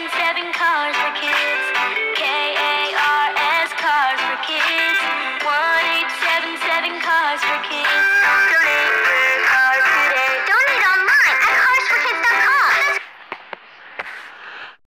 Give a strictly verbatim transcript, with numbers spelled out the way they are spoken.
seven seven Cars for Kids. K A R S Cars for Kids. one eight seven seven Cars for Kids.